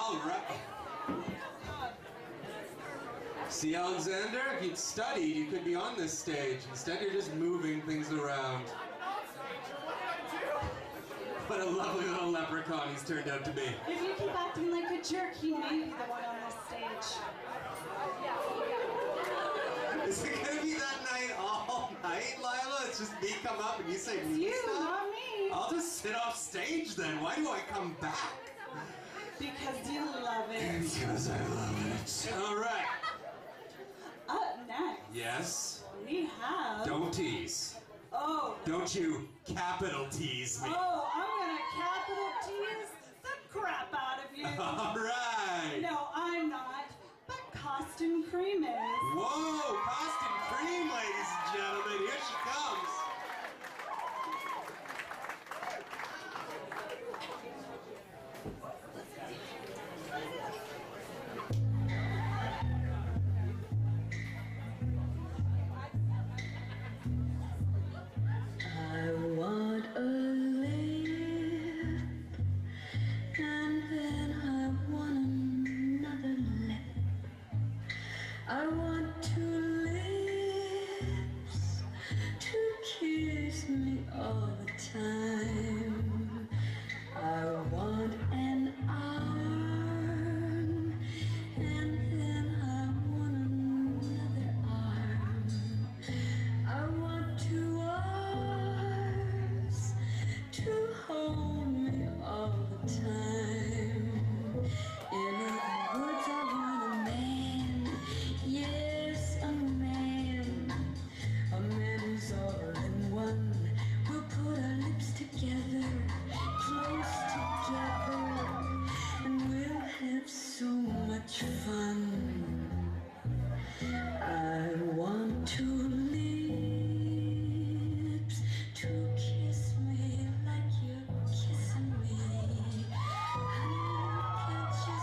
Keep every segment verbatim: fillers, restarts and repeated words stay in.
All right. See, Alexander, if you'd studied, you could be on this stage. Instead, you're just moving things around. What a lovely little leprechaun he's turned out to be. If you keep acting like a jerk, he may be the one on this stage. Is it gonna be that night all night, Lila? It's just me come up and you say It's me you, stuff? not me. I'll just sit off stage then. Why do I come back? Because you love it. Because I love it. All right. Up next, Yes. we have... Don't tease. Oh. Don't you capital tease me. Oh, I'm gonna capital tease the crap out of you. All right. No, I'm not. But Koston Kreme is. Whoa, Koston Kreme, ladies and gentlemen. Here she comes. I want a lip, and then I want another lip. I want two lips to kiss me all the time. I want an arm, and then I want another arm. I want two arms to hold me all the time. In other words, I want a man, yes, a man, a man who's all in one. We'll put our lips together, close together, and we'll have so much fun. I want two lips to kiss me like you're kissing me. Honey, can't you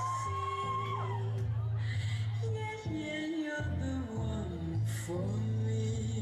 see? Yeah, yeah, you're the one for me.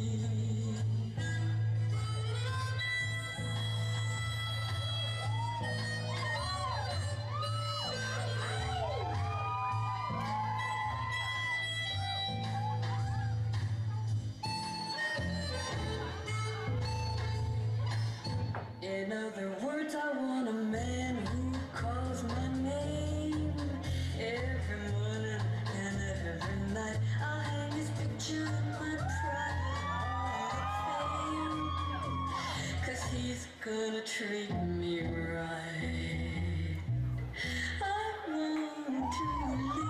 In other words, I want a man who calls my name every morning and every night. I'll hang his picture in my private hall of fame, 'cause he's gonna treat me right. I want two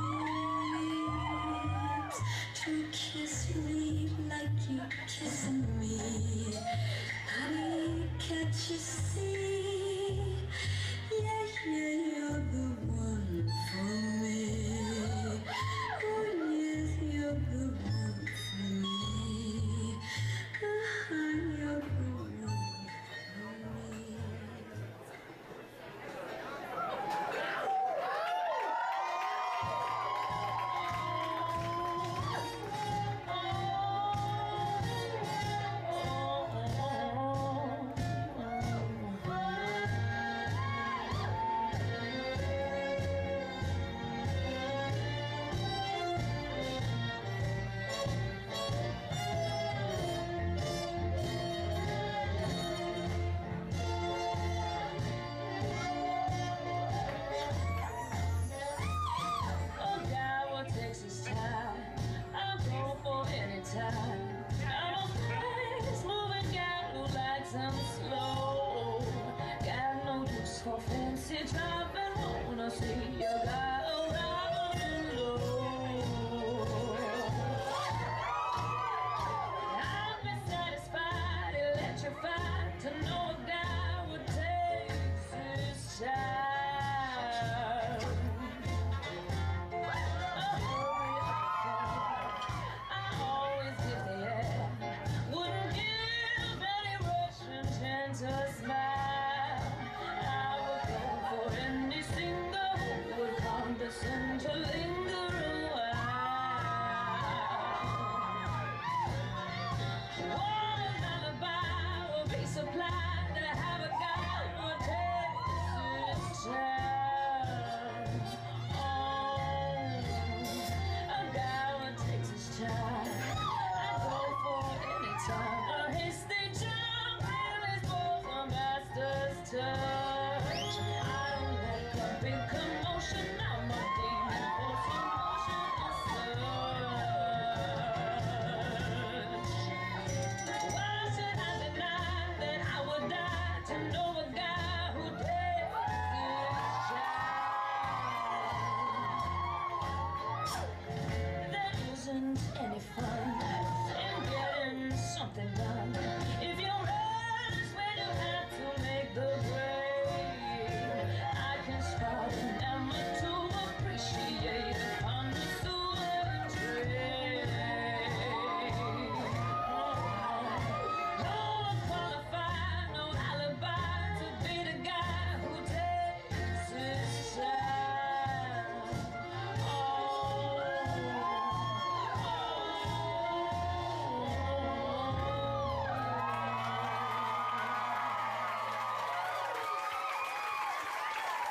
lips to kiss me like you're kissing me. Honey, can't you see? Yeah, yeah, you're the one for me. Oh, yes, you're the one for me. Uh-huh, you're the one for me.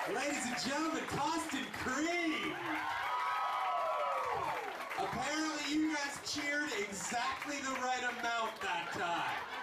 Ladies and gentlemen, Koston Kreme! Apparently you guys cheered exactly the right amount that time.